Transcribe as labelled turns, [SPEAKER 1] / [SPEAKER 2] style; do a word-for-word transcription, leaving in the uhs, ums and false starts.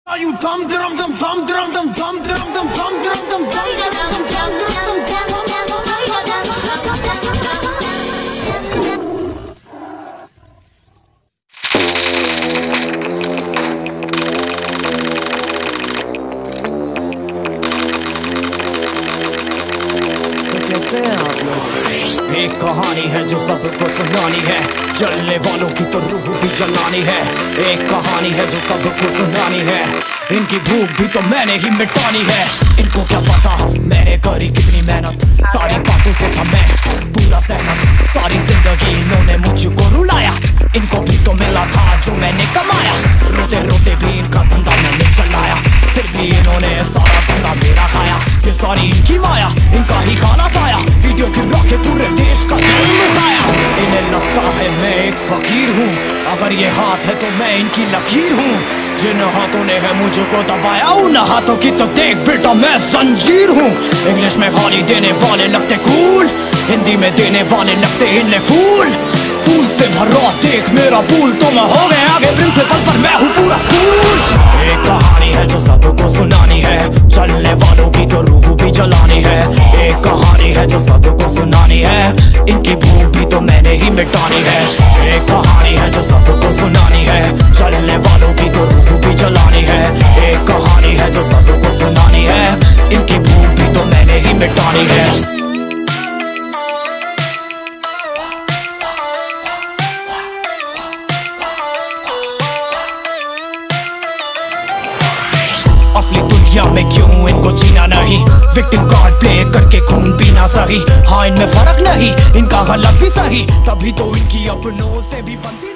[SPEAKER 1] Are you dum dum dum dum dum dum dum dum dum dum dum dum
[SPEAKER 2] एक कहानी है जो सबको सुनानी है, जलने वालों की तो रूह भी जलानी है। एक कहानी है जो सबको सुनानी है, इनकी भूख भी तो मैंने ही मिटानी है। इनको क्या पता मैंने करी कितनी मेहनत, सारी बातों से था मैं पूरा सहमत। सारी जिंदगी इन्होंने मुझको रुलाया, इनको भी तो मिला था जो मैंने कमाया। रोते रोते भी इनका धंधा मैंने चलाया, फिर भी इन्होंने सारा धंधा मेरा खाया। ये सारी इनकी माया, इनका ही खाना साया, वीडियो गिरा के पूरे देश का दिल दुखाया। इन्हें लगता है मैं एक फकीर हूँ, अगर ये हाथ है तो मैं इनकी लकीर हूँ। जिन हाथों ने है मुझको दबाया, उन हाथों की तो देख बेटा मैं जंजीर हूँ। इंग्लिश में गाली देने वाले लगते कूल, हिंदी में देने वाले लगते इन्हें फूल। फूल से भरा देख मेरा पूल, तो मैं हो गया आगे प्रिंसिपल पर मैं हूँ पूरा स्कूल। एक कहानी है जो सबको सुनानी है, चलने वालों की तो रूह भी जलानी है। एक कहानी है जो सबको सुनानी है, इनकी भूख भी तो मैंने ही मिटानी है। एक कहानी है जो सबको सुनानी है, चलने वालों की तो रूह भी जलानी है। एक कहानी है जो सबको सुनानी है, इनकी भूख भी तो मैंने ही मिटानी है। असली दुनिया में क्यों इनको जीना नहीं, विक्टिम कार्ड प्ले करके खून पीना सही। हाँ इनमें फर्क नहीं, इनका गलत भी सही, तभी तो इनकी अपनों से भी बनती